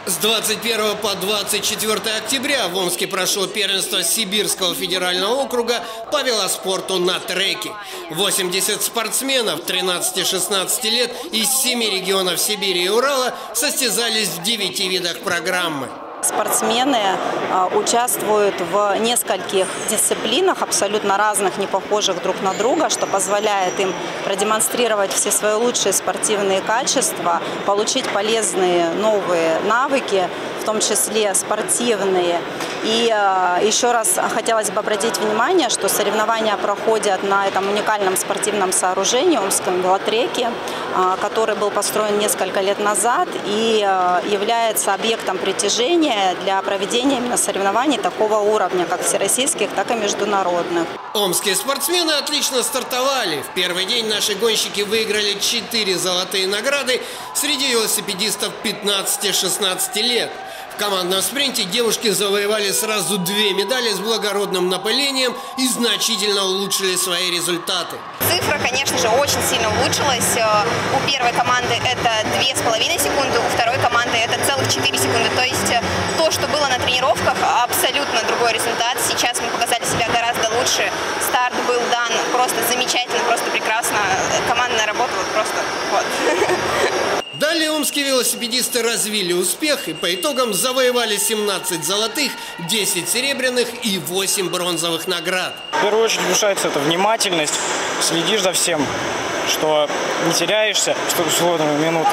С 21 по 24 октября в Омске прошло первенство Сибирского федерального округа по велоспорту на треке. 80 спортсменов 13-16 лет из 7 регионов Сибири и Урала состязались в 9 видах программы. Спортсмены участвуют в нескольких дисциплинах, абсолютно разных, не похожих друг на друга, что позволяет им продемонстрировать все свои лучшие спортивные качества, получить полезные новые навыки, в том числе спортивные. И еще раз хотелось бы обратить внимание, что соревнования проходят на этом уникальном спортивном сооружении, Омском велотреке, который был построен несколько лет назад и является объектом притяжения для проведения именно соревнований такого уровня, как всероссийских, так и международных. Омские спортсмены отлично стартовали. В первый день наши гонщики выиграли 4 золотые награды среди велосипедистов 15-16 лет. В командном спринте девушки завоевали сразу 2 медали с благородным напылением и значительно улучшили свои результаты. Цифра, конечно же, очень сильно улучшилась. У первой команды это 2,5 секунды, у второй команды это целых 4 секунды. То есть то, что было на тренировках, абсолютно другой результат. Сейчас мы показали себя гораздо лучше. Старт был дан просто замечательно, просто прекрасно. Командная работа просто вот. Далее омские велосипедисты развили успех и по итогам завоевали 17 золотых, 10 серебряных и 8 бронзовых наград. В первую очередь внушается это внимательность, следишь за всем, что не теряешься в сложную минуту.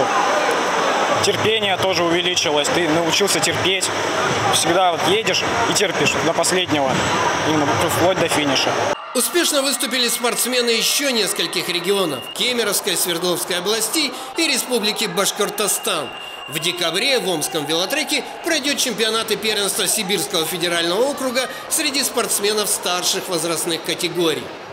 Терпение тоже увеличилось, ты научился терпеть, всегда вот едешь и терпишь до последнего, именно вплоть до финиша. Успешно выступили спортсмены еще нескольких регионов – Кемеровской, Свердловской областей и Республики Башкортостан. В декабре в Омском велотреке пройдет чемпионат и первенство Сибирского федерального округа среди спортсменов старших возрастных категорий.